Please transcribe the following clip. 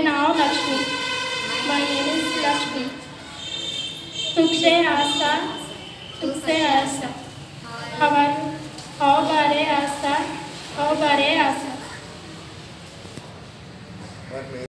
Now Lakshmi. My name is Lakshmi. तुझसे आशा, तुझसे आशा. How बारे आशा, how बारे आशा.